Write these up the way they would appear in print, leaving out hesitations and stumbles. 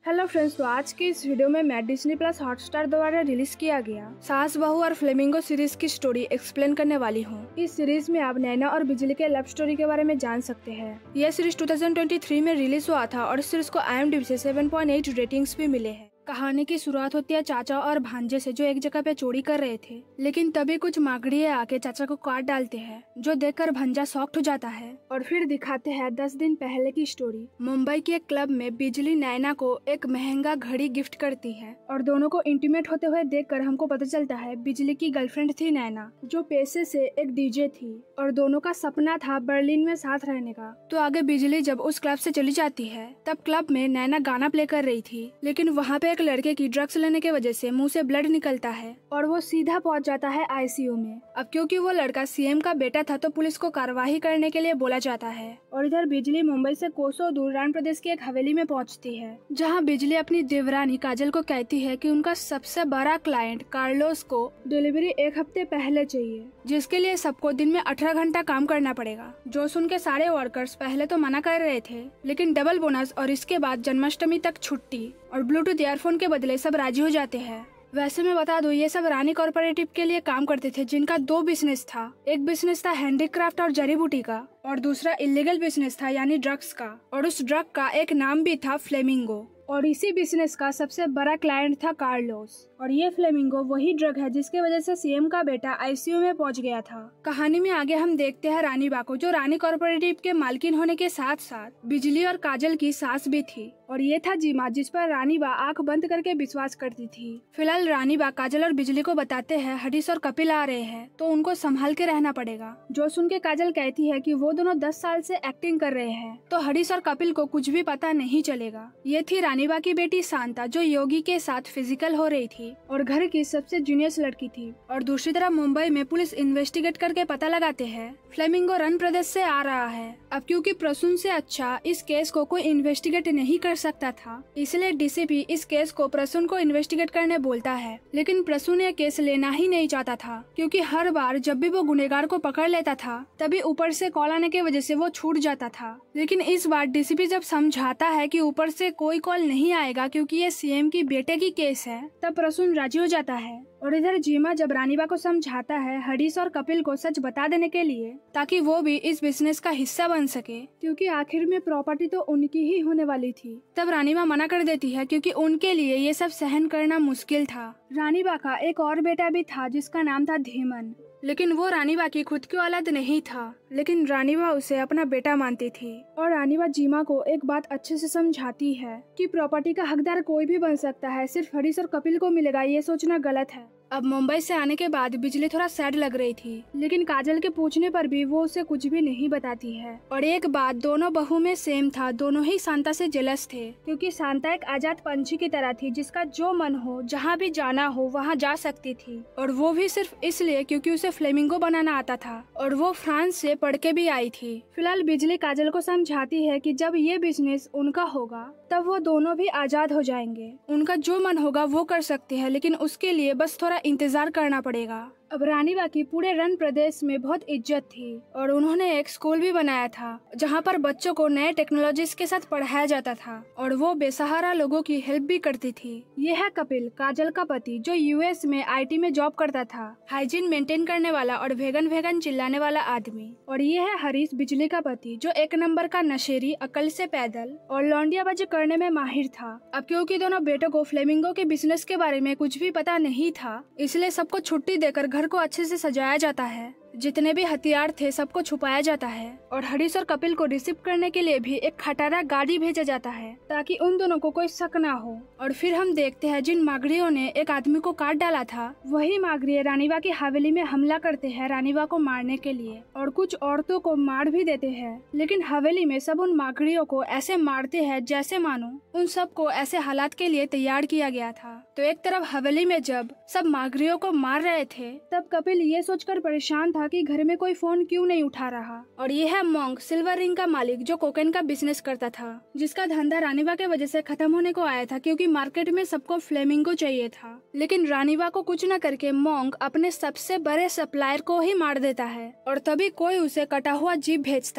Hello friends, तो आज के इस वीडियो में मैं डिज्नी प्लस हॉटस्टार द्वारा रिलीज किया गया सास बहू और फ्लेमिंगो सीरीज की स्टोरी एक्सप्लेन करने वाली हूँ। इस सीरीज में आप नैना और बिजली के लव स्टोरी के बारे में जान सकते हैं। यह सीरीज 2023 में रिलीज हुआ था और इस सीरीज को IMDb से 7.8 रेटिंग्स भी मिले हैं। कहानी की शुरुआत होती है चाचा और भांजे से जो एक जगह पे चोरी कर रहे थे, लेकिन तभी कुछ माकड़िए आके चाचा को काट डालते हैं, जो देखकर भांजा शॉक्ड हो जाता है। और फिर दिखाते हैं 10 दिन पहले की स्टोरी। मुंबई के एक क्लब में बिजली नैना को एक महंगा घड़ी गिफ्ट करती है और दोनों को इंटीमेट होते हुए देखकर हमको पता चलता है बिजली की गर्लफ्रेंड थी नैना, जो पेशे से एक डीजे थी और दोनों का सपना था बर्लिन में साथ रहने का। तो आगे बिजली जब उस क्लब से चली जाती है, तब क्लब में नैना गाना प्ले कर रही थी, लेकिन वहाँ पे एक लड़के की ड्रग्स लेने के वजह से मुंह से ब्लड निकलता है और वो सीधा पहुंच जाता है ICU में। अब क्योंकि वो लड़का CM का बेटा था, तो पुलिस को कार्रवाई करने के लिए बोला जाता है। और इधर बिजली मुंबई से कोसों दूर रान प्रदेश की एक हवेली में पहुंचती है, जहां बिजली अपनी देवरानी काजल को कहती है कि उनका सबसे बड़ा क्लाइंट कार्लोस को डिलीवरी 1 हफ्ते पहले चाहिए, जिसके लिए सबको दिन में 18 घंटा काम करना पड़ेगा। जो सुन के सारे वर्कर्स पहले तो मना कर रहे थे, लेकिन डबल बोनस और इसके बाद जन्माष्टमी तक छुट्टी और ब्लूटूथ ईयरफोन के बदले सब राजी हो जाते हैं। वैसे मैं बता दूं, ये सब रानी कॉर्पोरेटिव के लिए काम करते थे, जिनका 2 बिजनेस था। एक बिजनेस था हैंडीक्राफ्ट और जड़ी बूटी का, और दूसरा इलीगल बिजनेस था यानी ड्रग्स का, और उस ड्रग का एक नाम भी था फ्लेमिंगो। और इसी बिजनेस का सबसे बड़ा क्लाइंट था कार्लोस। और ये फ्लेमिंगो वही ड्रग है जिसकी वजह से CM का बेटा ICU में पहुंच गया था। कहानी में आगे हम देखते हैं रानी बा को, जो रानी कॉर्पोरेटिव के मालकिन होने के साथ साथ बिजली और काजल की सास भी थी। और ये था जीमा, जिस पर रानी बा आंख बंद करके विश्वास करती थी। फिलहाल रानी बा काजल और बिजली को बताते हैं हरीश और कपिल आ रहे हैं, तो उनको संभाल के रहना पड़ेगा। जो सुन के काजल कहती है कि वो दोनों 10 साल से एक्टिंग कर रहे हैं, तो हरीश और कपिल को कुछ भी पता नहीं चलेगा। ये थी रानी बा की बेटी शांता, जो योगी के साथ फिजिकल हो रही थी और घर की सबसे जूनियर लड़की थी। और दूसरी तरफ मुंबई में पुलिस इन्वेस्टिगेट करके पता लगाते हैं फ्लेमिंगो रन प्रदेश से आ रहा है। अब क्योंकि प्रसून से अच्छा इस केस को कोई इन्वेस्टिगेट नहीं कर सकता था, इसलिए DCP इस केस को प्रसून को इन्वेस्टिगेट करने बोलता है। लेकिन प्रसून ये केस लेना ही नहीं चाहता था, क्योंकि हर बार जब भी वो गुनहगार को पकड़ लेता था, तभी ऊपर से कॉल आने की वजह से वो छूट जाता था। लेकिन इस बार DCP जब समझाता है कि ऊपर से कोई कॉल नहीं आएगा क्योंकि ये CM की बेटे की केस है, तब प्रसून राजी हो जाता है। और इधर जीमा जब रानीबा को समझाता है हरीश और कपिल को सच बता देने के लिए, ताकि वो भी इस बिजनेस का हिस्सा बन सके, क्योंकि आखिर में प्रॉपर्टी तो उनकी ही होने वाली थी। तब रानीबा मना कर देती है, क्योंकि उनके लिए ये सब सहन करना मुश्किल था। रानीबा का एक और बेटा भी था जिसका नाम था धीमन, लेकिन वो रानीबा की खुद की औलाद नहीं था, लेकिन रानीबा उसे अपना बेटा मानती थी। और रानीबा जीमा को एक बात अच्छे से समझाती है कि प्रॉपर्टी का हकदार कोई भी बन सकता है, सिर्फ हरीश और कपिल को मिलेगा ये सोचना गलत है। अब मुंबई से आने के बाद बिजली थोड़ा सैड लग रही थी, लेकिन काजल के पूछने पर भी वो उसे कुछ भी नहीं बताती है। और एक बात दोनों बहू में सेम था, दोनों ही शांता से जेलस थे, क्योंकि शांता एक आजाद पंछी की तरह थी, जिसका जो मन हो जहाँ भी जाना हो वहाँ जा सकती थी। और वो भी सिर्फ इसलिए क्योंकि उसे फ्लेमिंगो बनाना आता था, और वो फ्रांस से पढ़ के भी आई थी। फिलहाल बिजली काजल को समझाती है कि जब ये बिजनेस उनका होगा तब वो दोनों भी आजाद हो जाएंगे। उनका जो मन होगा वो कर सकते हैं, लेकिन उसके लिए बस थोड़ा इंतजार करना पड़ेगा। अब रानीबा की पूरे रन प्रदेश में बहुत इज्जत थी और उन्होंने एक स्कूल भी बनाया था, जहां पर बच्चों को नए टेक्नोलॉजीज के साथ पढ़ाया जाता था, और वो बेसहारा लोगों की हेल्प भी करती थी। ये है कपिल, काजल का पति, जो US में IT में जॉब करता था, हाइजीन मेंटेन करने वाला और वेगन वेगन चिल्लाने वाला आदमी। और ये है हरीश, बिजली का पति, जो 1 नंबर का नशेरी, अकल से पैदल और लौंडियाबाजी करने में माहिर था। अब क्योंकि दोनों बेटों को फ्लेमिंगो के बिजनेस के बारे में कुछ भी पता नहीं था, इसलिए सबको छुट्टी देकर घर को अच्छे से सजाया जाता है। जितने भी हथियार थे सबको छुपाया जाता है, और हरीश और कपिल को रिसीव करने के लिए भी एक खटारा गाड़ी भेजा जाता है, ताकि उन दोनों को कोई शक ना हो। और फिर हम देखते हैं जिन मागड़ियों ने एक आदमी को काट डाला था, वही मागड़िए रानीबा की हवेली में हमला करते हैं रानीबा को मारने के लिए, और कुछ औरतों को मार भी देते हैं। लेकिन हवेली में सब उन मागड़ियों को ऐसे मारते हैं जैसे मानो उन सबको ऐसे हालात के लिए तैयार किया गया था। तो एक तरफ हवेली में जब सब मागड़ियों को मार रहे थे, तब कपिल ये सोचकर परेशान था कि घर में कोई फोन क्यों नहीं उठा रहा। और ये है मॉन्क, सिल्वर रिंग का मालिक, जो कोकेन का बिजनेस करता था, जिसका धंधा रानीबा के वजह से खत्म होने को आया था, क्योंकि मार्केट में सबको फ्लेमिंगो चाहिए था। लेकिन रानीबा को कुछ न करके मॉन्क अपने सबसे बड़े सप्लायर को ही मार देता है, और तभी कोई उसे कटा हुआ जीप भेजता है।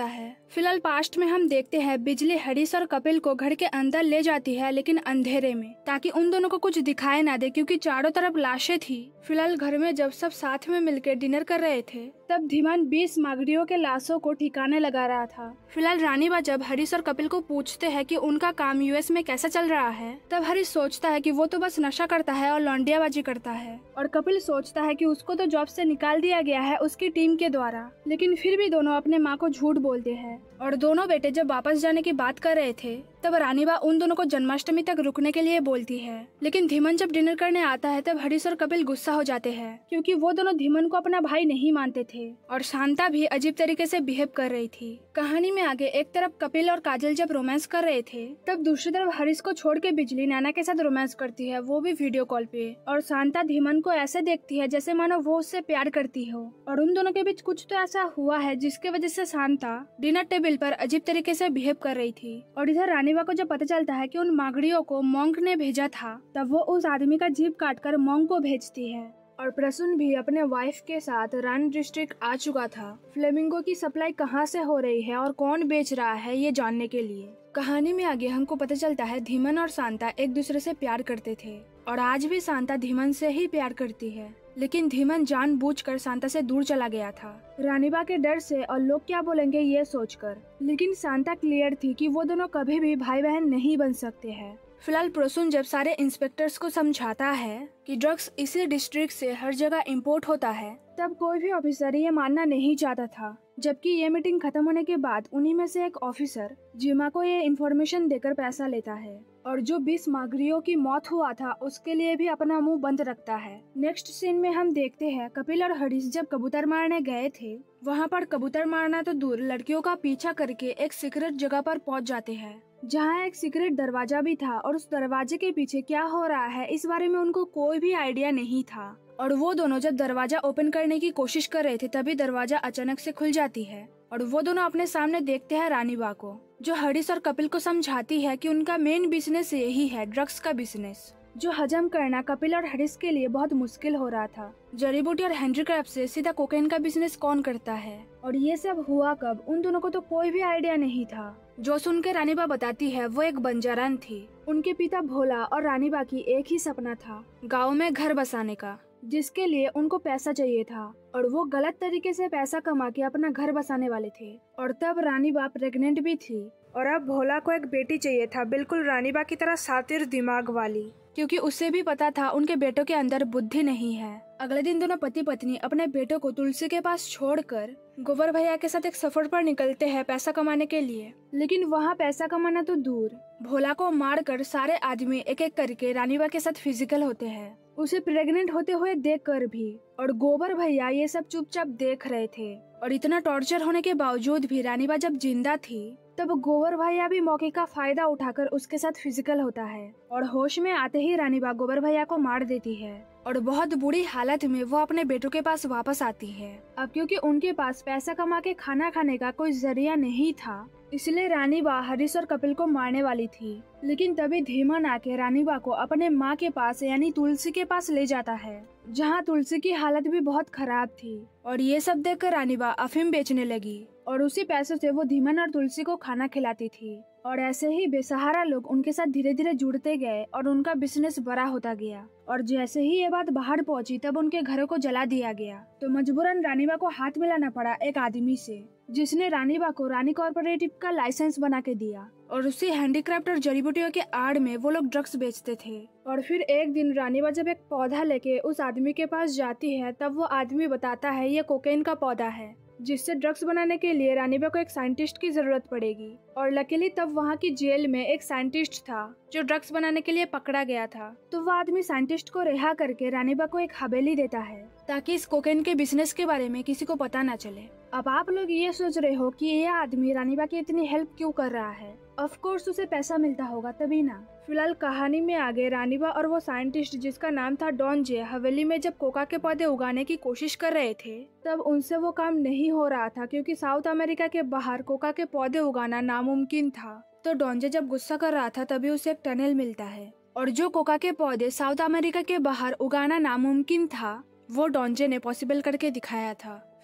फिलहाल पास्ट में हम देखते हैं बिजली हरीश और कपिल को घर के अंदर ले जाती है, लेकिन अंधेरे में, ताकि उन दोनों को कुछ दिखाई ना दे क्योंकि चारों तरफ लाशें थी। फिलहाल घर में जब सब साथ में मिलकर डिनर कर रहे थे तब धीमान 20 मागड़ियों के लाशों को ठिकाने लगा रहा था। फिलहाल रानीबा जब हरीश और कपिल को पूछते हैं कि उनका काम यूएस में कैसा चल रहा है, तब हरीश सोचता है कि वो तो बस नशा करता है और लौंडियाबाजी करता है, और कपिल सोचता है कि उसको तो जॉब से निकाल दिया गया है उसकी टीम के द्वारा। लेकिन फिर भी दोनों अपने माँ को झूठ बोलते हैं। और दोनों बेटे जब वापस जाने की बात कर रहे थे तब रानीबा उन दोनों को जन्माष्टमी तक रुकने के लिए बोलती है। लेकिन धीमन जब डिनर करने आता है तब हरीश और कपिल गुस्सा हो जाते हैं क्योंकि वो दोनों धीमन को अपना भाई नहीं मानते थे, और शांता भी अजीब तरीके से बिहेव कर रही थी। कहानी में आगे एक तरफ कपिल और काजल जब रोमांस कर रहे थे तब दूसरी तरफ हरीश को छोड़ के बिजली नैना के साथ रोमांस करती है, वो भी वीडियो कॉल पे। और शांता धीमन को ऐसे देखती है जैसे मानो वो उससे प्यार करती हो, और उन दोनों के बीच कुछ तो ऐसा हुआ है जिसके वजह से शांता डिनर टेबल पर अजीब तरीके से बिहेव कर रही थी। और इधर रानीबा को जब पता चलता है कि उन मागड़ियों को मोंक ने भेजा था तब वो उस आदमी का जीभ काटकर मोंक को भेजती है। और प्रसून भी अपने वाइफ के साथ रान डिस्ट्रिक्ट आ चुका था फ्लेमिंगो की सप्लाई कहां से हो रही है और कौन बेच रहा है ये जानने के लिए। कहानी में आगे हमको पता चलता है धीमन और शांता एक दूसरे से प्यार करते थे, और आज भी शांता धीमन से ही प्यार करती है। लेकिन धीमन जानबूझकर शांता से दूर चला गया था, रानीबा के डर से और लोग क्या बोलेंगे ये सोचकर। लेकिन शांता क्लियर थी कि वो दोनों कभी भी भाई बहन नहीं बन सकते हैं। फिलहाल प्रसून जब सारे इंस्पेक्टर्स को समझाता है कि ड्रग्स इसी डिस्ट्रिक्ट से हर जगह इंपोर्ट होता है, तब कोई भी ऑफिसर ये मानना नहीं चाहता था। जबकि ये मीटिंग खत्म होने के बाद उन्हीं में से एक ऑफिसर जिमा को ये इन्फॉर्मेशन देकर पैसा लेता है, और जो 20 मागड़ियों की मौत हुआ था उसके लिए भी अपना मुंह बंद रखता है। नेक्स्ट सीन में हम देखते हैं कपिल और हरीश जब कबूतर मारने गए थे, वहाँ पर कबूतर मारना तो दूर लड़कियों का पीछा करके एक सीक्रेट जगह पर पहुँच जाते हैं जहाँ एक सीक्रेट दरवाजा भी था, और उस दरवाजे के पीछे क्या हो रहा है इस बारे में उनको कोई भी आइडिया नहीं था। और वो दोनों जब दरवाजा ओपन करने की कोशिश कर रहे थे तभी दरवाजा अचानक से खुल जाती है, और वो दोनों अपने सामने देखते हैं रानीबा को, जो हरीश और कपिल को समझाती है कि उनका मेन बिजनेस यही है, ड्रग्स का बिजनेस, जो हजम करना कपिल और हरीश के लिए बहुत मुश्किल हो रहा था। जड़ी बूटी और हैंडीक्राफ्ट से सीधा कोकेन का बिजनेस कौन करता है, और ये सब हुआ कब, उन दोनों को तो कोई भी आइडिया नहीं था। जो सुनकर रानीबा बताती है वो एक बंजारन थी। उनके पिता भोला और रानीबा की एक ही सपना था, गाँव में घर बसाने का, जिसके लिए उनको पैसा चाहिए था, और वो गलत तरीके से पैसा कमा के अपना घर बसाने वाले थे। और तब रानीबा प्रेग्नेंट भी थी, और अब भोला को एक बेटी चाहिए था, बिल्कुल रानीबा की तरह शातिर दिमाग वाली, क्योंकि उसे भी पता था उनके बेटों के अंदर बुद्धि नहीं है। अगले दिन दोनों पति पत्नी अपने बेटों को तुलसी के पास छोड़कर गोबर भैया के साथ एक सफर पर निकलते हैं पैसा कमाने के लिए। लेकिन वहाँ पैसा कमाना तो दूर, भोला को मारकर सारे आदमी एक एक करके रानीबा के साथ फिजिकल होते हैं, उसे प्रेग्नेंट होते हुए देखकर भी। और गोबर भैया ये सब चुपचाप देख रहे थे, और इतना टॉर्चर होने के बावजूद भी रानीबा जब जिंदा थी तब गोबर भैया भी मौके का फायदा उठाकर उसके साथ फिजिकल होता है, और होश में आते ही रानीबा गोबर भैया को मार देती है, और बहुत बुरी हालत में वो अपने बेटों के पास वापस आती है। अब क्योंकि उनके पास पैसा कमा के खाना खाने का कोई जरिया नहीं था, इसलिए रानीबा हरीश और कपिल को मारने वाली थी। लेकिन तभी धीमन आके रानीबा को अपने माँ के पास यानी तुलसी के पास ले जाता है, जहाँ तुलसी की हालत भी बहुत खराब थी। और ये सब देखकर रानीबा अफीम बेचने लगी, और उसी पैसों से वो धीमन और तुलसी को खाना खिलाती थी। और ऐसे ही बेसहारा लोग उनके साथ धीरे धीरे जुड़ते गए और उनका बिजनेस बड़ा होता गया। और जैसे ही ये बात बाहर पहुंची तब उनके घरों को जला दिया गया, तो मजबूरन रानीबा को हाथ मिलाना पड़ा एक आदमी से, जिसने रानीबा को रानी कॉर्पोरेटिव का लाइसेंस बना के दिया। और उसी हैंडीक्राफ्ट और जड़ी बूटियों के आड़ में वो लोग ड्रग्स बेचते थे। और फिर एक दिन रानीबा जब एक पौधा लेके उस आदमी के पास जाती है तब वो आदमी बताता है ये कोकेन का पौधा है, जिससे ड्रग्स बनाने के लिए रानीबा को एक साइंटिस्ट की जरूरत पड़ेगी। और लकीली तब वहाँ की जेल में एक साइंटिस्ट था जो ड्रग्स बनाने के लिए पकड़ा गया था, तो वो आदमी साइंटिस्ट को रिहा करके रानीबा को एक हवेली देता है ताकि इस कोकेन के बिजनेस के बारे में किसी को पता न चले। अब आप लोग ये सोच रहे हो कि ये आदमी रानीबा की इतनी हेल्प क्यों कर रहा है, ऑफ कोर्स उसे पैसा मिलता होगा तभी ना। फिलहाल कहानी में आगे रानीबा और वो साइंटिस्ट जिसका नाम था डॉन जे हवेली में जब कोका के पौधे उगाने की कोशिश कर रहे थे तब उनसे वो काम नहीं हो रहा था, क्योंकि साउथ अमेरिका के बाहर कोका के पौधे उगाना नामुमकिन था। तो डॉन जे जब गुस्सा कर रहा था तभी उसे एक टनल मिलता है, और जो कोका के पौधे साउथ अमेरिका के बाहर उगाना नामुमकिन था वो डॉन जे ने पॉसिबल करके दिखाया था।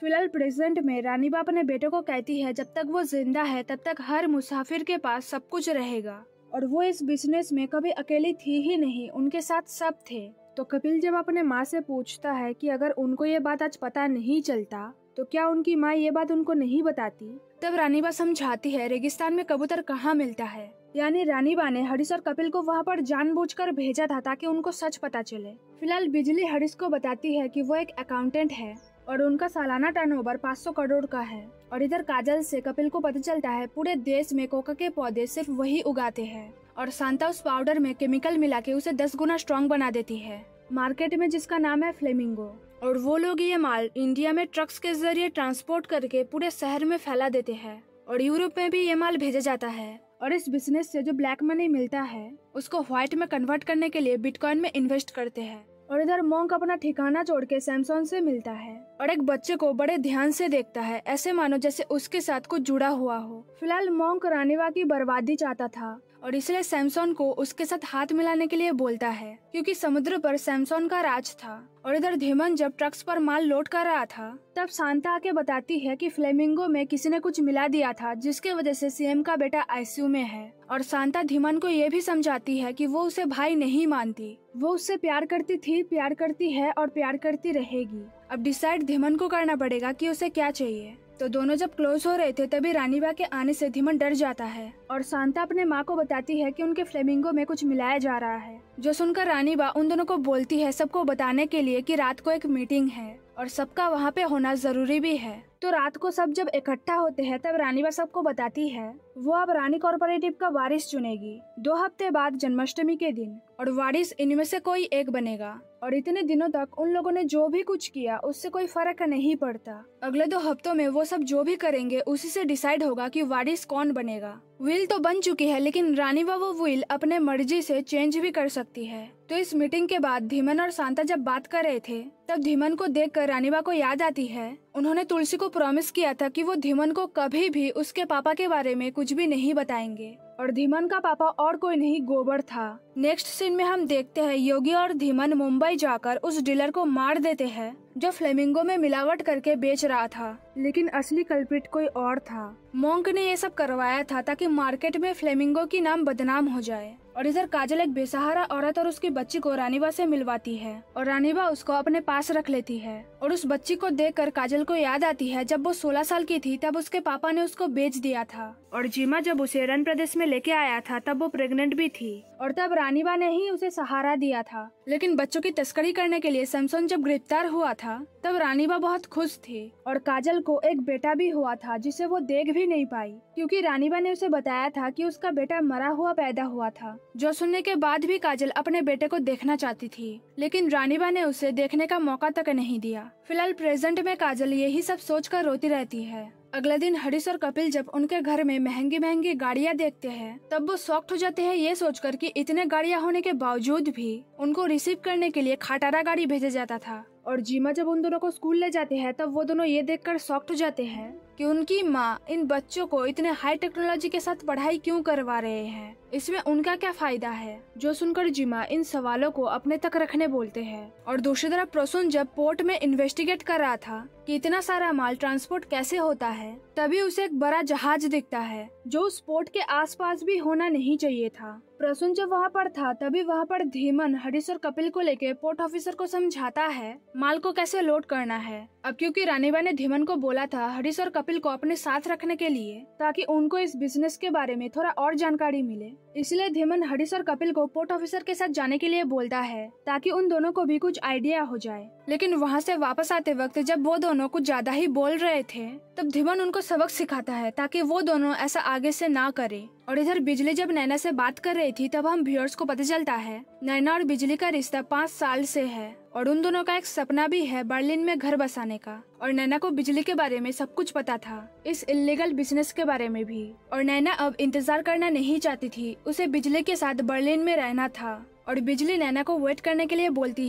फिलहाल प्रेजेंट में रानीबा अपने बेटे को कहती है जब तक वो जिंदा है तब तक हर मुसाफिर के पास सब कुछ रहेगा, और वो इस बिजनेस में कभी अकेली थी ही नहीं, उनके साथ सब थे। तो कपिल जब अपने माँ से पूछता है कि अगर उनको ये बात आज पता नहीं चलता तो क्या उनकी माँ ये बात उनको नहीं बताती, तब रानीबा समझाती है रेगिस्तान में कबूतर कहाँ मिलता है। यानी रानीबा ने हरीश और कपिल को वहाँ पर जानबूझकर भेजा था ताकि उनको सच पता चले। फिलहाल बिजली हरीश को बताती है कि वो एक अकाउंटेंट है और उनका सालाना टर्नओवर 500 करोड़ का है। और इधर काजल से कपिल को पता चलता है पूरे देश में कोका के पौधे सिर्फ वही उगाते हैं, और शांता उस पाउडर में केमिकल मिला के उसे 10 गुना स्ट्रॉन्ग बना देती है मार्केट में, जिसका नाम है फ्लेमिंगो। और वो लोग ये माल इंडिया में ट्रक्स के जरिए ट्रांसपोर्ट करके पूरे शहर में फैला देते हैं, और यूरोप में भी ये माल भेजा जाता है। और इस बिजनेस से जो ब्लैक मनी मिलता है उसको व्हाइट में कन्वर्ट करने के लिए बिटकॉइन में इन्वेस्ट करते हैं। और इधर मोंक अपना ठिकाना छोड़ के सैमसन से मिलता है और एक बच्चे को बड़े ध्यान से देखता है, ऐसे मानो जैसे उसके साथ कुछ जुड़ा हुआ हो। फिलहाल मोंक रानीबा की बर्बादी चाहता था और इसलिए सैमसन को उसके साथ हाथ मिलाने के लिए बोलता है, क्योंकि समुद्र पर सैमसन का राज था। और इधर धीमन जब ट्रक्स पर माल लोड कर रहा था तब शांता आके बताती है कि फ्लेमिंगो में किसी ने कुछ मिला दिया था जिसके वजह से सीएम का बेटा आईसीयू में है। और शांता धीमन को ये भी समझाती है कि वो उसे भाई नहीं मानती, वो उससे प्यार करती थी, प्यार करती है और प्यार करती रहेगी। अब डिसाइड धीमन को करना पड़ेगा कि उसे क्या चाहिए। तो दोनों जब क्लोज हो रहे थे तभी रानीबा के आने से धीमन डर जाता है और शांता अपने माँ को बताती है कि उनके फ्लेमिंगो में कुछ मिलाया जा रहा है। जो सुनकर रानीबा उन दोनों को बोलती है सबको बताने के लिए कि रात को एक मीटिंग है और सबका वहाँ पे होना जरूरी भी है। तो रात को सब जब इकट्ठा होते हैं तब रानीबा सबको बताती है वो अब रानी कॉर्पोरेटिव का वारिस चुनेगी 2 हफ्ते बाद जन्माष्टमी के दिन, और वारिस इनमें से कोई एक बनेगा। और इतने दिनों तक उन लोगों ने जो भी कुछ किया उससे कोई फर्क नहीं पड़ता। अगले 2 हफ्तों में वो सब जो भी करेंगे उसी से डिसाइड होगा कि वारिस कौन बनेगा। विल तो बन चुकी है लेकिन रानीबा वो विल अपने मर्जी से चेंज भी कर सकती है। तो इस मीटिंग के बाद धीमन और शांता जब बात कर रहे थे तब धीमन को देखकर रानीबा को याद आती है उन्होंने तुलसी को प्रॉमिस किया था कि वो धीमन को कभी भी उसके पापा के बारे में कुछ भी नहीं बताएंगे। और धीमन का पापा और कोई नहीं गोबर था। नेक्स्ट सीन में हम देखते हैं योगी और धीमन मुंबई जाकर उस डीलर को मार देते हैं जो फ्लेमिंगो में मिलावट करके बेच रहा था, लेकिन असली कल्प्रिट कोई और था। मोंक ने ये सब करवाया था ताकि मार्केट में फ्लेमिंगो की नाम बदनाम हो जाए। और इधर काजल एक बेसहारा औरत और उसकी बच्ची को रानीबा से मिलवाती है और रानीबा उसको अपने पास रख लेती है। और उस बच्ची को देखकर काजल को याद आती है जब वो 16 साल की थी तब उसके पापा ने उसको बेच दिया था, और जीमा जब उसे रन प्रदेश में लेके आया था तब वो प्रेग्नेंट भी थी और तब रानीबा ने ही उसे सहारा दिया था। लेकिन बच्चों की तस्करी करने के लिए सैमसन जब गिरफ्तार हुआ था तब रानीबा बहुत खुश थी और काजल को एक बेटा भी हुआ था जिसे वो देख भी नहीं पाई, क्योंकि रानीबा ने उसे बताया था कि उसका बेटा मरा हुआ पैदा हुआ था। जो सुनने के बाद भी काजल अपने बेटे को देखना चाहती थी, लेकिन रानीबा ने उसे देखने का मौका तक नहीं दिया। फिलहाल प्रेजेंट में काजल यही सब सोचकर रोती रहती है। अगले दिन हरीश और कपिल जब उनके घर में महंगी महंगी गाड़ियाँ देखते हैं तब वो शॉक्ड हो जाते हैं ये सोचकर कि इतने गाड़ियाँ होने के बावजूद भी उनको रिसीव करने के लिए खटारा गाड़ी भेजा जाता था। और जीमा जब उन दोनों को स्कूल ले जाते हैं तब वो दोनों ये देखकर शॉक्ड हो जाते हैं कि उनकी माँ इन बच्चों को इतने हाई टेक्नोलॉजी के साथ पढ़ाई क्यों करवा रहे हैं, इसमें उनका क्या फायदा है। जो सुनकर जीमा इन सवालों को अपने तक रखने बोलते हैं। और दूसरी तरफ प्रसून जब पोर्ट में इन्वेस्टिगेट कर रहा था कि इतना सारा माल ट्रांसपोर्ट कैसे होता है, तभी उसे एक बड़ा जहाज दिखता है जो उस पोर्ट के आसपास भी होना नहीं चाहिए था। प्रसून जब वहाँ पर था तभी वहाँ पर धीमन हरीश और कपिल को लेके पोर्ट ऑफिसर को समझाता है माल को कैसे लोड करना है। अब क्योंकि रानीबा ने धीमन को बोला था हरीश और कपिल को अपने साथ रखने के लिए ताकि उनको इस बिजनेस के बारे में थोड़ा और जानकारी मिले, इसलिए धीमन हरीश और कपिल को पोर्ट ऑफिसर के साथ जाने के लिए बोलता है ताकि उन दोनों को भी कुछ आइडिया हो जाए। लेकिन वहाँ से वापस आते वक्त जब वो दोनों कुछ ज्यादा ही बोल रहे थे तब धीमन उनको सबक सिखाता है ताकि वो दोनों ऐसा आगे से ना करे। और इधर बिजली जब नैना से बात कर रही थी तब हम व्यूअर्स को पता चलता है नैना और बिजली का रिश्ता 5 साल से है और उन दोनों का एक सपना भी है बर्लिन में घर बसाने का। और नैना को बिजली के बारे में सब कुछ पता था, इस इल्लीगल बिजनेस के बारे में भी। और नैना अब इंतजार करना नहीं चाहती थी, उसे बिजली के साथ बर्लिन में रहना था। और बिजली नैना को वेट करने के लिए बोलती है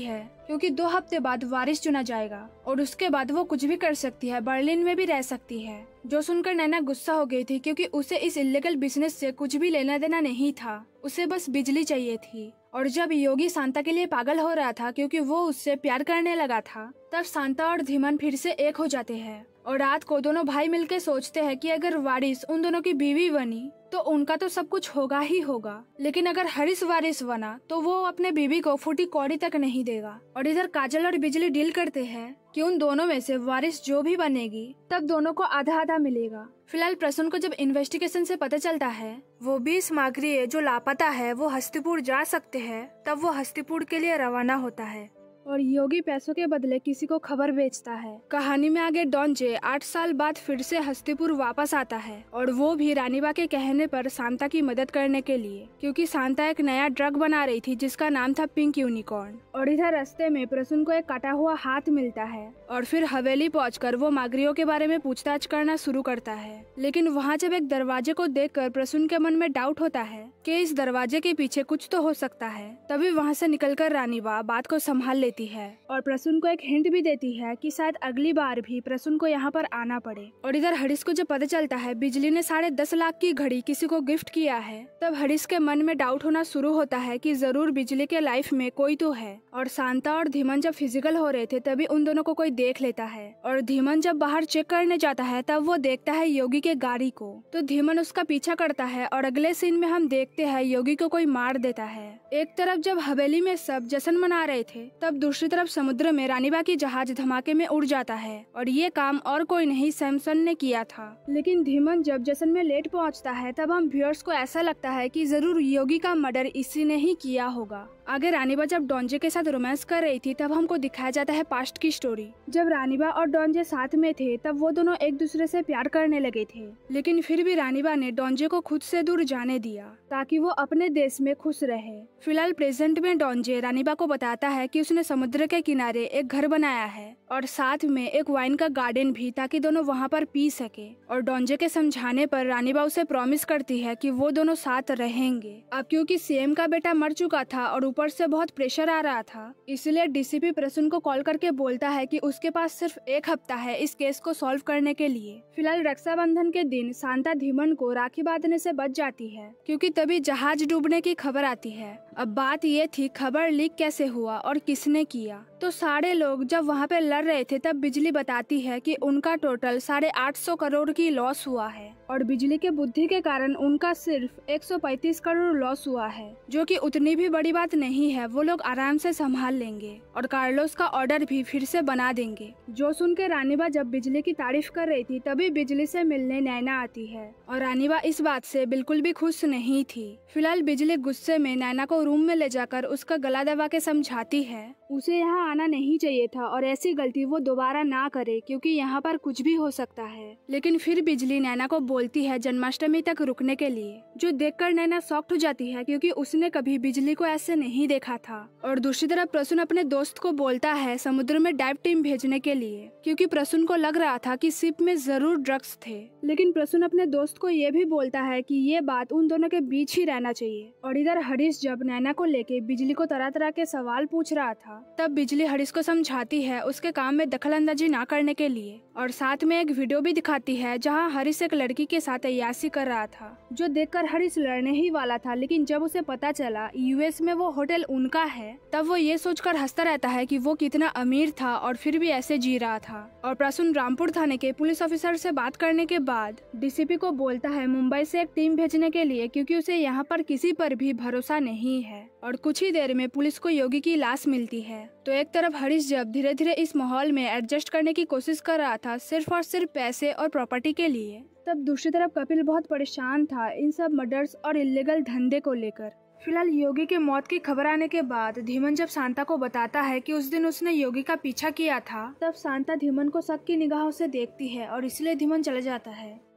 क्योंकि 2 हफ्ते बाद वारिस चुना जाएगा और उसके बाद वो कुछ भी कर सकती है, बर्लिन में भी रह सकती है। जो सुनकर नैना गुस्सा हो गई थी क्योंकि उसे इस इल्लीगल बिजनेस से कुछ भी लेना देना नहीं था, उसे बस बिजली चाहिए थी। और जब योगी शांता के लिए पागल हो रहा था क्योंकि वो उससे प्यार करने लगा था, तब शांता और धीमन फिर से एक हो जाते हैं और रात को दोनों भाई मिलकर सोचते हैं कि अगर वारिस उन दोनों की बीवी बनी तो उनका तो सब कुछ होगा ही होगा, लेकिन अगर हरीश वारिस बना तो वो अपने बीवी को फूटी कौड़ी तक नहीं देगा। और इधर काजल और बिजली डील करते हैं कि उन दोनों में से वारिस जो भी बनेगी तब दोनों को आधा आधा मिलेगा। फिलहाल प्रसून को जब इन्वेस्टिगेशन से पता चलता है वो 20 मागरिये जो लापता है वो हस्तिपुर जा सकते हैं, तब वो हस्तिपुर के लिए रवाना होता है और योगी पैसों के बदले किसी को खबर बेचता है। कहानी में आगे डॉन्जे 8 साल बाद फिर से हस्तिपुर वापस आता है और वो भी रानीबा के कहने पर शांता की मदद करने के लिए, क्योंकि शांता एक नया ड्रग बना रही थी जिसका नाम था पिंक यूनिकॉर्न। और इधर रास्ते में प्रसून को एक कटा हुआ हाथ मिलता है और फिर हवेली पहुंचकर वो मागरियों के बारे में पूछताछ करना शुरू करता है। लेकिन वहाँ जब एक दरवाजे को देखकर प्रसून के मन में डाउट होता है कि इस दरवाजे के पीछे कुछ तो हो सकता है, तभी वहाँ से निकलकर रानीबा बात को संभाल लेती है और प्रसून को एक हिंट भी देती है कि शायद अगली बार भी प्रसून को यहाँ पर आना पड़े। और इधर हरीश को जब पता चलता है बिजली ने 10.5 लाख की घड़ी किसी को गिफ्ट किया है, तब हरीश के मन में डाउट होना शुरू होता है कि जरूर बिजली के लाइफ में कोई तो है। और शांता और धीमन जब फिजिकल हो रहे थे तभी उन दोनों को कोई देख लेता है और धीमन जब बाहर चेक करने जाता है तब वो देखता है योगी के गाड़ी को, तो धीमन उसका पीछा करता है और अगले सीन में हम देखते हैं योगी को कोई मार देता है। एक तरफ जब हवेली में सब जश्न मना रहे थे तब दूसरी तरफ समुद्र में रानीबा की जहाज धमाके में उड़ जाता है और ये काम और कोई नहीं सैमसन ने किया था। लेकिन धीमन जब जश्न में लेट पहुंचता है तब हम व्यूअर्स को ऐसा लगता है कि जरूर योगी का मर्डर इसी ने ही किया होगा। आगे रानीबा जब डॉन्जे के साथ रोमांस कर रही थी तब हमको दिखाया जाता है पास्ट की स्टोरी। जब रानीबा और डॉन्जे साथ में थे तब वो दोनों एक दूसरे से प्यार करने लगे थे, लेकिन फिर भी रानीबा ने डॉन्जे को खुद से दूर जाने दिया ताकि वो अपने देश में खुश रहे। फिलहाल प्रेजेंट में डॉन्जे रानीबा को बताता है कि उसने समुद्र के किनारे एक घर बनाया है और साथ में एक वाइन का गार्डन भी, ताकि दोनों वहाँ पर पी सके। और डॉन्जे के समझाने पर रानीबा उसे प्रॉमिस करती है कि वो दोनों साथ रहेंगे। अब क्योंकि सीएम का बेटा मर चुका था और ऊपर से बहुत प्रेशर आ रहा था, इसलिए डीसीपी प्रसून को कॉल करके बोलता है कि उसके पास सिर्फ 1 हफ्ता है इस केस को सॉल्व करने के लिए। फिलहाल रक्षाबंधन के दिन शांता धीमन को राखी बांधने से बच जाती है क्योंकि तभी जहाज डूबने की खबर आती है। अब बात ये थी खबर लीक कैसे हुआ और किसने किया। तो सारे लोग जब वहाँ पे लड़ रहे थे तब बिजली बताती है कि उनका टोटल 850 करोड़ की लॉस हुआ है और बिजली के बुद्धि के कारण उनका सिर्फ 135 करोड़ लॉस हुआ है, जो कि उतनी भी बड़ी बात नहीं है, वो लोग आराम से संभाल लेंगे और कार्लोस का ऑर्डर भी फिर से बना देंगे। जो सुन के रानीबा जब बिजली की तारीफ कर रही थी तभी बिजली से मिलने नैना आती है और रानीबा इस बात से बिल्कुल भी खुश नहीं थी। फिलहाल बिजली गुस्से में नैना को रूम में ले जाकर उसका गला दबा के समझाती है उसे यहाँ आना नहीं चाहिए था और ऐसी गलती वो दोबारा ना करे क्योंकि यहाँ पर कुछ भी हो सकता है। लेकिन फिर बिजली नैना को बोलती है जन्माष्टमी तक रुकने के लिए, जो देखकर नैना शॉक्ड हो जाती है क्योंकि उसने कभी बिजली को ऐसे नहीं देखा था। और दूसरी तरफ प्रसून अपने दोस्त को बोलता है समुद्र में डाइव टीम भेजने के लिए, क्योंकि प्रसून को लग रहा था कि शिप में जरूर ड्रग्स थे। लेकिन प्रसून अपने दोस्त को ये भी बोलता है कि ये बात उन दोनों के बीच ही रहना चाहिए। और इधर हरीश जब नैना को लेके बिजली को तरह तरह के सवाल पूछ रहा था तब बिजली हरीश को समझाती है उसके काम में दखलंदाजी ना करने के लिए और साथ में एक वीडियो भी दिखाती है जहां हरीश एक लड़की के साथ अय्याशी कर रहा था, जो देखकर हरीश लड़ने ही वाला था। लेकिन जब उसे पता चला यूएस में वो होटल उनका है तब वो ये सोचकर हंसता रहता है कि वो कितना अमीर था और फिर भी ऐसे जी रहा था। और प्रसून रामपुर थाने के पुलिस ऑफिसर से बात करने के बाद डीसीपी को बोलता है मुंबई से एक टीम भेजने के लिए क्योंकि उसे यहाँ पर किसी पर भी भरोसा नहीं है। और कुछ ही देर में पुलिस को योगी की लाश मिलती है। तो एक तरफ हरीश जब धीरे धीरे इस माहौल में एडजस्ट करने की कोशिश कर रहा था सिर्फ और सिर्फ पैसे और प्रॉपर्टी के लिए, तब दूसरी तरफ कपिल बहुत परेशान था इन सब मर्डर्स और इल्लीगल धंधे को लेकर। फिलहाल योगी के मौत की खबर आने के बाद धीमन जब शांता को बताता है कि उस दिन उसने योगी का पीछा किया था, तब शांता धीमन को शक की निगाहों से देखती है और इसलिए धीमन चला जाता है।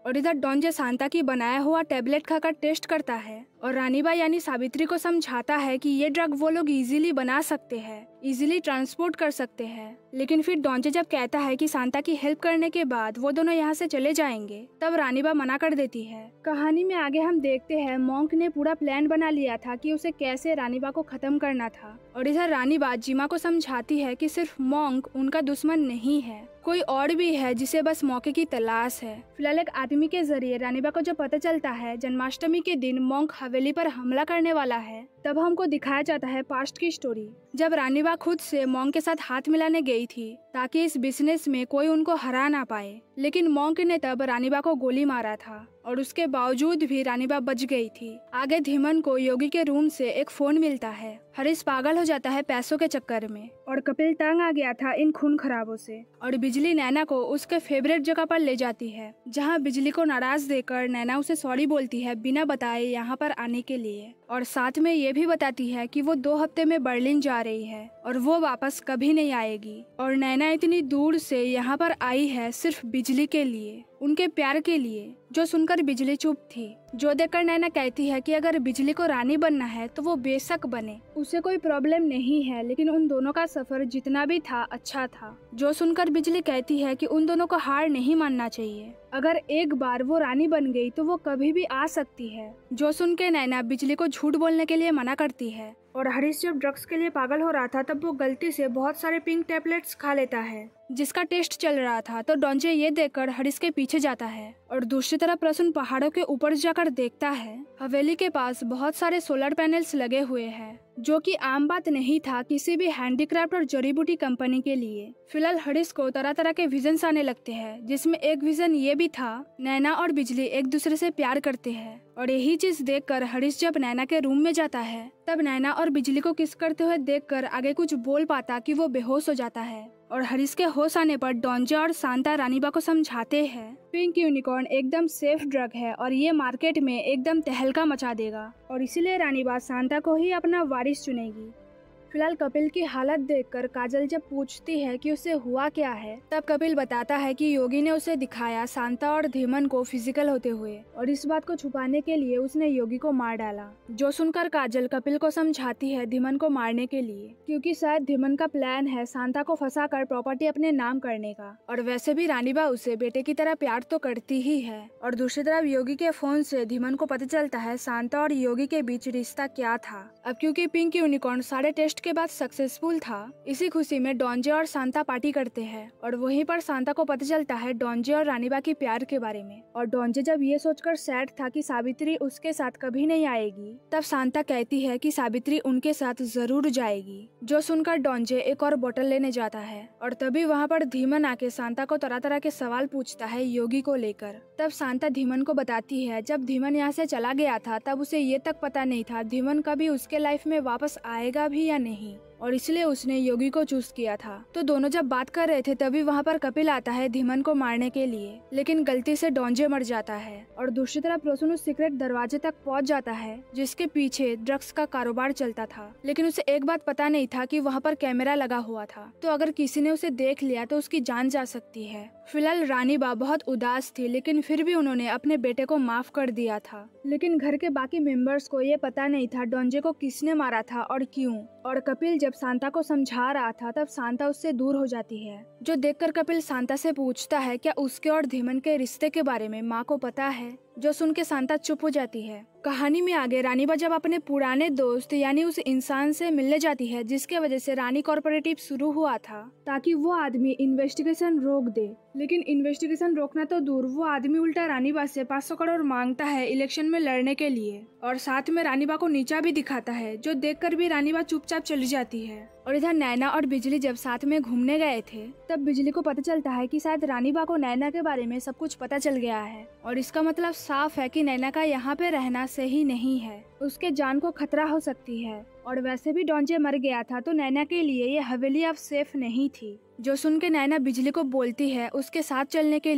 और इधर डॉन्जे शांता की बनाया हुआ टेबलेट खाकर टेस्ट करता है और रानीबा यानी सावित्री को समझाता है कि ये ड्रग वो लोग इजीली बना सकते हैं, इजीली ट्रांसपोर्ट कर सकते हैं। लेकिन फिर डॉन्जे जब कहता है कि शांता की हेल्प करने के बाद वो दोनों यहाँ से चले जाएंगे, तब रानीबा मना कर देती है। कहानी में आगे हम देखते हैं मॉन्क ने पूरा प्लान बना लिया था कि उसे कैसे रानीबा को खत्म करना था। और इधर रानीबा जिमा को समझाती है कि सिर्फ मॉन्क उनका दुश्मन नहीं है, कोई और भी है जिसे बस मौके की तलाश है। फिलहाल एक आदमी के जरिए रानीबा को जब पता चलता है जन्माष्टमी के दिन मॉन्क हवेली पर हमला करने वाला है, तब हमको दिखाया जाता है पास्ट की स्टोरी, जब रानीबा खुद से मॉन्क के साथ हाथ मिलाने गई थी ताकि इस बिजनेस में कोई उनको हरा ना पाए। लेकिन मॉन्क ने तब रानीबा को गोली मारा था और उसके बावजूद भी रानीबा बच गई थी। आगे धीमन को योगी के रूम से एक फोन मिलता है। हरीश पागल हो जाता है पैसों के चक्कर में और कपिल तंग आ गया था इन खून खराबों से। और बिजली नैना को उसके फेवरेट जगह पर ले जाती है, जहां बिजली को नाराज देकर नैना उसे सॉरी बोलती है बिना बताए यहाँ पर आने के लिए। और साथ में ये भी बताती है कि वो 2 हफ्ते में बर्लिन जा रही है और वो वापस कभी नहीं आएगी। और नैना इतनी दूर से यहाँ पर आई है सिर्फ बिजली के लिए, उनके प्यार के लिए। जो सुनकर बिजली चुप थी, जो देखकर नैना कहती है कि अगर बिजली को रानी बनना है तो वो बेशक बने, उसे कोई प्रॉब्लम नहीं है, लेकिन उन दोनों का सफर जितना भी था अच्छा था। जो सुनकर बिजली कहती है कि उन दोनों को हार नहीं मानना चाहिए, अगर एक बार वो रानी बन गई तो वो कभी भी आ सकती है। जो सुन के नैना बिजली को झूठ बोलने के लिए मना करती है। और हरीश जब ड्रग्स के लिए पागल हो रहा था तब वो गलती से बहुत सारे पिंक टैबलेट्स खा लेता है, जिसका टेस्ट चल रहा था। तो डॉन्जे ये देखकर हरीश के पीछे जाता है और दूसरी तरफ प्रसून पहाड़ों के ऊपर जाकर देखता है हवेली के पास बहुत सारे सोलर पैनल्स लगे हुए हैं, जो कि आम बात नहीं था किसी भी हैंडीक्राफ्ट और जड़ी बूटी कंपनी के लिए। फिलहाल हरीश को तरह तरह के विजन्स आने लगते हैं, जिसमें एक विजन ये भी था नैना और बिजली एक दूसरे से प्यार करते हैं। और यही चीज देखकर हरीश जब नैना के रूम में जाता है, तब नैना और बिजली को किस करते हुए देखकर आगे कुछ बोल पाता कि वो बेहोश हो जाता है। और हरीश के होश आने पर डॉन्जे और शांता रानीबा को समझाते हैं पिंक यूनिकॉर्न एकदम सेफ ड्रग है और ये मार्केट में एकदम तहलका मचा देगा, और इसीलिए रानीबा शांता को ही अपना वारिस चुनेगी। फिलहाल कपिल की हालत देखकर काजल जब पूछती है कि उसे हुआ क्या है, तब कपिल बताता है कि योगी ने उसे दिखाया शांता और धीमन को फिजिकल होते हुए, और इस बात को छुपाने के लिए उसने योगी को मार डाला। जो सुनकर काजल कपिल को समझाती है धीमन को मारने के लिए, क्योंकि शायद धीमन का प्लान है शांता को फंसाकर प्रॉपर्टी अपने नाम करने का। और वैसे भी रानीबा उसे बेटे की तरह प्यार तो करती ही है। और दूसरी तरफ योगी के फोन से धीमन को पता चलता है शांता और योगी के बीच रिश्ता क्या था। अब क्योंकि पिंक यूनिकॉर्न सारे टेस्ट के बाद सक्सेसफुल था, इसी खुशी में डॉन्जे और शांता पार्टी करते हैं। और वहीं पर शांता को पता चलता है डॉन्जे और रानीबा के प्यार के बारे में। और डॉन्जे जब ये सोचकर सैड था कि सावित्री उसके साथ कभी नहीं आएगी, तब शांता कहती है कि सावित्री उनके साथ जरूर जाएगी। जो सुनकर डॉन्जे एक और बोतल लेने जाता है और तभी वहाँ पर धीमन आके शांता को तरह तरह के सवाल पूछता है योगी को लेकर। तब शांता धीमन को बताती है जब धीमन यहाँ से चला गया था तब उसे ये तक पता नहीं था धीमन कभी उसके लाइफ में वापस आएगा भी या नहीं, और इसलिए उसने योगी को चूज किया था। तो दोनों जब बात कर रहे थे तभी वहाँ पर कपिल आता है धीमन को मारने के लिए, लेकिन गलती से डॉन्जे मर जाता है। और दूसरी तरफ प्रसून उस सीक्रेट दरवाजे तक पहुँच जाता है जिसके पीछे ड्रग्स का कारोबार चलता था, लेकिन उसे एक बात पता नहीं था कि वहाँ पर कैमरा लगा हुआ था, तो अगर किसी ने उसे देख लिया तो उसकी जान जा सकती है। फिलहाल रानीबा बहुत उदास थी, लेकिन फिर भी उन्होंने अपने बेटे को माफ कर दिया था। लेकिन घर के बाकी मेंबर्स को ये पता नहीं था डॉन्जे को किसने मारा था और क्यों। और कपिल जब शांता को समझा रहा था तब शांता उससे दूर हो जाती है, जो देखकर कपिल शांता से पूछता है क्या उसके और धीमन के रिश्ते के बारे में माँ को पता है। जो सुन के शांता चुप हो जाती है। कहानी में आगे रानीबा जब अपने पुराने दोस्त यानी उस इंसान से मिलने जाती है जिसके वजह से रानी कॉर्पोरेटिव शुरू हुआ था, ताकि वो आदमी इन्वेस्टिगेशन रोक दे, लेकिन इन्वेस्टिगेशन रोकना तो दूर, वो आदमी उल्टा रानीबा से 500 करोड़ मांगता है इलेक्शन में लड़ने के लिए, और साथ में रानीबा को नीचा भी दिखाता है, जो देखकर भी रानीबा चुपचाप चली जाती है। और इधर नैना और बिजली जब साथ में घूमने गए थे तब बिजली को पता चलता है कि शायद रानीबा को नैना के बारे में सब कुछ पता चल गया है, और इसका मतलब साफ है कि नैना का यहाँ पे रहना सही नहीं है, उसके जान को खतरा हो सकती है। और वैसे भी डॉन्जे मर गया था तो नैना के लिए ये हवेली अब सेफ नहीं थी। जो सुन के नैना बिजली को बोलती है उसके साथ चलने के लिए,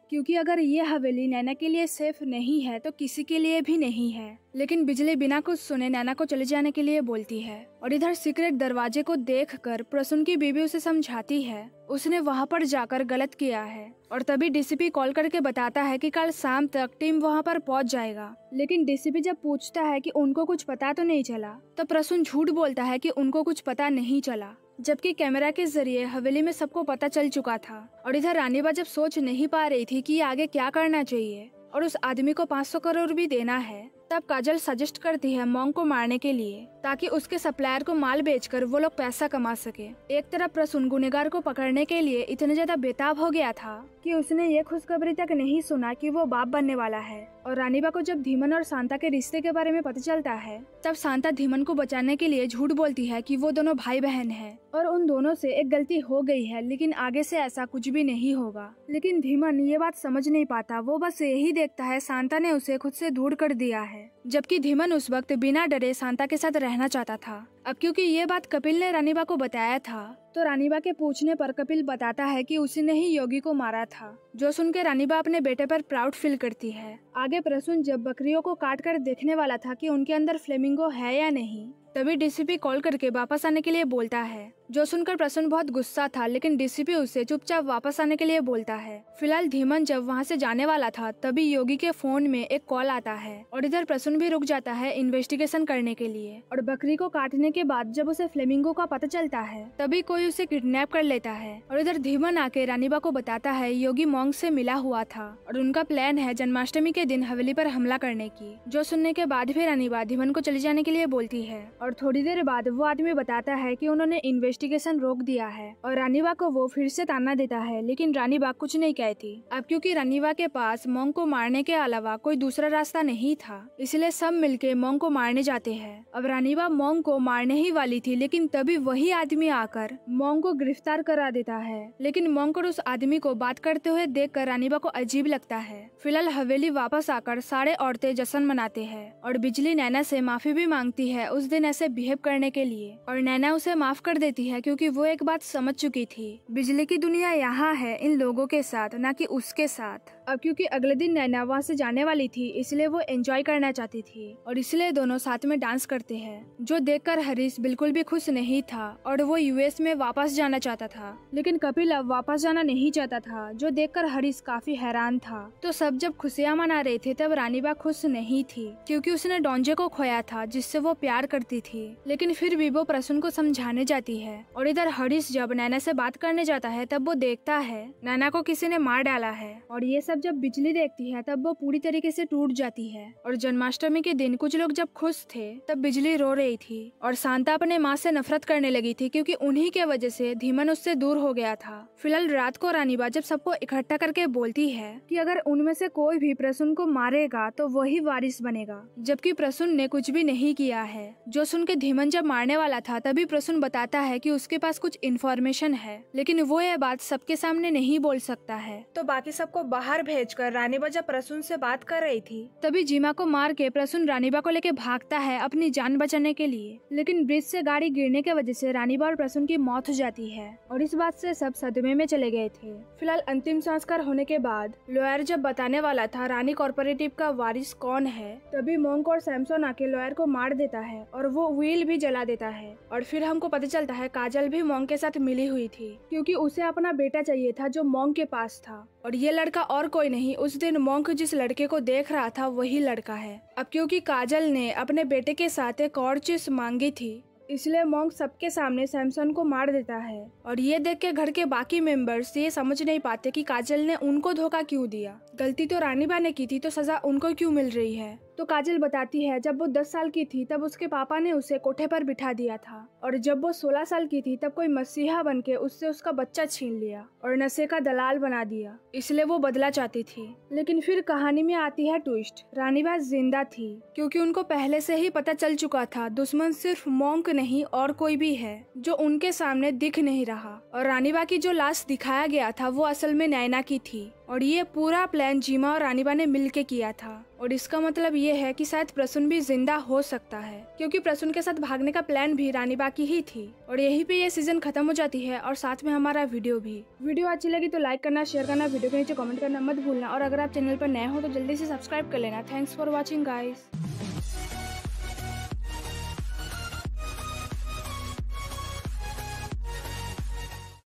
क्योंकि अगर ये हवेली नैना के लिए सेफ नहीं है तो किसी के लिए भी नहीं है। लेकिन बिजली बिना कुछ सुने नैना को चले जाने के लिए बोलती है और इधर सीक्रेट दरवाजे को देखकर प्रसून की बीवी उसे समझाती है उसने वहाँ पर जाकर गलत किया है। और तभी डीसीपी कॉल करके बताता है कि कल शाम तक टीम वहाँ पर पहुँच जाएगा। लेकिन डीसीपी जब पूछता है कि उनको कुछ पता तो नहीं चला तो प्रसून झूठ बोलता है कि उनको कुछ पता नहीं चला, जबकि कैमरा के जरिए हवेली में सबको पता चल चुका था। और इधर रानीबा जब सोच नहीं पा रही थी कि आगे क्या करना चाहिए और उस आदमी को 500 करोड़ भी देना है, तब काजल सजेस्ट करती है मोंग को मारने के लिए ताकि उसके सप्लायर को माल बेचकर वो लोग पैसा कमा सके। एक तरफ प्रसून गुनहगार को पकड़ने के लिए इतने ज्यादा बेताब हो गया था कि उसने ये खुशखबरी तक नहीं सुना कि वो बाप बनने वाला है। और रानीबा को जब धीमन और शांता के रिश्ते के बारे में पता चलता है तब शांता धीमन को बचाने के लिए झूठ बोलती है कि वो दोनों भाई बहन हैं और उन दोनों से एक गलती हो गई है लेकिन आगे से ऐसा कुछ भी नहीं होगा। लेकिन धीमन ये बात समझ नहीं पाता, वो बस यही देखता है शांता ने उसे खुद से दूर कर दिया है, जबकि धीमन उस वक्त बिना डरे शांता के साथ रहना चाहता था। अब क्योंकि ये बात कपिल ने रानीबा को बताया था तो रानीबा के पूछने पर कपिल बताता है कि उसी ने ही योगी को मारा था, जो सुनकर रानीबा अपने बेटे पर प्राउड फील करती है। आगे प्रसून जब बकरियों को काट कर देखने वाला था कि उनके अंदर फ्लेमिंगो है या नहीं, तभी डीसीपी कॉल करके वापस आने के लिए बोलता है, जो सुनकर प्रसून बहुत गुस्सा था लेकिन डीसीपी उसे चुपचाप वापस आने के लिए बोलता है। फिलहाल धीमन जब वहाँ से जाने वाला था तभी योगी के फोन में एक कॉल आता है और इधर प्रसून भी रुक जाता है इन्वेस्टिगेशन करने के लिए। और बकरी को काटने के बाद जब उसे फ्लेमिंगो का पता चलता है तभी कोई उसे किडनैप कर लेता है। और इधर धीमन आके रानीबा को बताता है योगी मोंग से मिला हुआ था और उनका प्लान है जन्माष्टमी के दिन हवेली पर हमला करने की। जो सुनने के बाद भी रानीबा धीमन को चले जाने के लिए बोलती है और थोड़ी देर बाद वो आदमी बताता है कि उन्होंने इन्वेस्टिगेशन रोक दिया है और रानीबा को वो फिर से ताना देता है, लेकिन रानीबा कुछ नहीं कहती। अब क्योंकि रानीबा के पास मोंग को मारने के अलावा कोई दूसरा रास्ता नहीं था, इसलिए सब मिलके मोंग को मारने जाते हैं। अब रानीबा मोंग को मारने ही वाली थी लेकिन तभी वही आदमी आकर मोंग को गिरफ्तार करा देता है। लेकिन मोंग को उस आदमी को बात करते हुए देखकर रानीबा को अजीब लगता है। फिलहाल हवेली वापस आकर सारे औरतें जश्न मनाते हैं और बिजली नैना से माफी भी मांगती है उस दिन ऐसे बिहेव करने के लिए, और नैना उसे माफ कर देती है क्योंकि वो एक बात समझ चुकी थी, बिजली की दुनिया यहाँ है इन लोगों के साथ, ना कि उसके साथ। अब क्योंकि अगले दिन नैना वहाँ से जाने वाली थी इसलिए वो एंजॉय करना चाहती थी और इसलिए दोनों साथ में डांस करते हैं, जो देखकर हरीश बिल्कुल भी खुश नहीं था और वो यूएस में वापस जाना चाहता था। लेकिन कपिल अब वापस जाना नहीं चाहता था, जो देखकर हरीश काफी हैरान था। तो सब जब खुशियाँ मना रहे थे तब रानीबा खुश नहीं थी क्योंकि उसने डोंजे को खोया था जिससे वो प्यार करती थी। लेकिन फिर भी वो प्रसून को समझाने जाती है और इधर हरीश जब नैना से बात करने जाता है तब वो देखता है नैना को किसी ने मार डाला है। और ये सब जब बिजली देखती है तब वो पूरी तरीके से टूट जाती है। और जन्माष्टमी के दिन कुछ लोग जब खुश थे तब बिजली रो रही थी और शांता अपने माँ से नफरत करने लगी थी क्योंकि उन्हीं के वजह से धीमन उससे दूर हो गया था। फिलहाल रात को रानीबा जब सबको इकट्ठा करके बोलती है कि अगर उनमें से कोई भी प्रसून को मारेगा तो वही वारिस बनेगा, जबकि प्रसून ने कुछ भी नहीं किया है। जो सुन के धीमन जब मारने वाला था तभी प्रसून बताता है कि उसके पास कुछ इन्फॉर्मेशन है, लेकिन वो ये बात सबके सामने नहीं बोल सकता है। तो बाकी सबको बाहर भेजकर रानीबा जब प्रसून से बात कर रही थी तभी जीमा को मार के प्रसून रानीबा को लेके भागता है अपनी जान बचाने के लिए। लेकिन ब्रिज से गाड़ी गिरने के वजह से रानीबा और प्रसून की मौत हो जाती है और इस बात से सब सदमे में चले गए थे। फिलहाल अंतिम संस्कार होने के बाद लॉयर जब बताने वाला था रानी कॉर्पोरेटिव का वारिस कौन है, तभी मोंग और सैमसन आके लॉयर को मार देता है और वो व्हील भी जला देता है। और फिर हमको पता चलता है काजल भी मोंग के साथ मिली हुई थी क्योंकि उसे अपना बेटा चाहिए था जो मोंग के पास था, और ये लड़का और कोई नहीं, उस दिन मोंग जिस लड़के को देख रहा था वही लड़का है। अब क्योंकि काजल ने अपने बेटे के साथ एक और चीज मांगी थी इसलिए मोंग सबके सामने सैमसन को मार देता है। और ये देख के घर के बाकी मेंबर्स ये समझ नहीं पाते कि काजल ने उनको धोखा क्यों दिया। गलती तो रानीबा ने की थी तो सजा उनको क्यों मिल रही है। तो काजल बताती है जब वो 10 साल की थी तब उसके पापा ने उसे कोठे पर बिठा दिया था, और जब वो 16 साल की थी तब कोई मसीहा बनके उससे उसका बच्चा छीन लिया और नशे का दलाल बना दिया, इसलिए वो बदला चाहती थी। लेकिन फिर कहानी में आती है ट्विस्ट, रानीबा जिंदा थी क्योंकि उनको पहले से ही पता चल चुका था दुश्मन सिर्फ मोंग नहीं और कोई भी है जो उनके सामने दिख नहीं रहा। और रानीबा की जो लाश दिखाया गया था वो असल में नैना की थी। और ये पूरा प्लान जीमा और रानीबा ने मिलके किया था। और इसका मतलब ये है कि शायद प्रसून भी जिंदा हो सकता है, क्योंकि प्रसून के साथ भागने का प्लान भी रानीबा की ही थी। और यहीं पे ये सीजन खत्म हो जाती है और साथ में हमारा वीडियो भी। वीडियो अच्छी लगी तो लाइक करना, शेयर करना, वीडियो के नीचे कमेंट करना मत भूलना। और अगर आप चैनल पर नए हो तो जल्दी से सब्सक्राइब कर लेना। Thanks for watching guys.